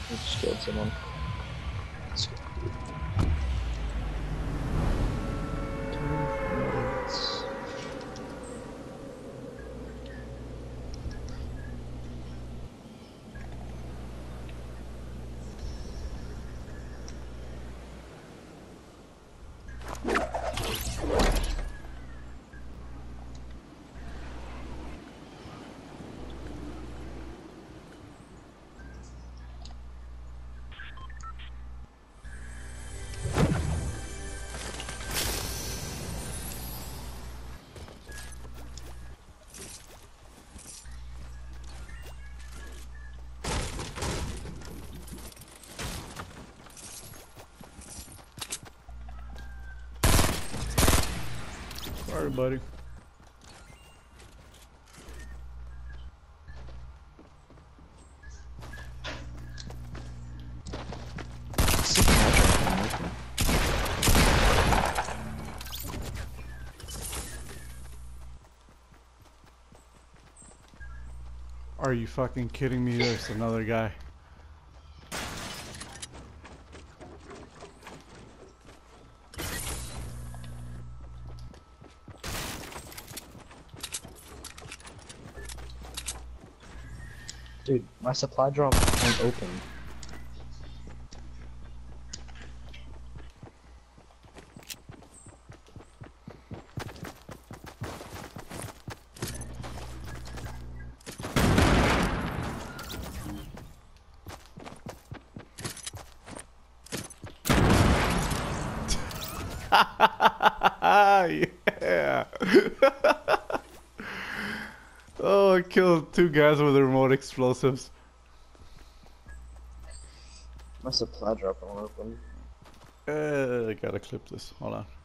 I just killed someone. Let's go. 2 minutes. Sorry, buddy. Are you fucking kidding me? There's another guy. Dude, my supply drop won't open. Yeah. Oh, I killed 2 guys with remote explosives. My supply drop won't open. I gotta clip this. Hold on.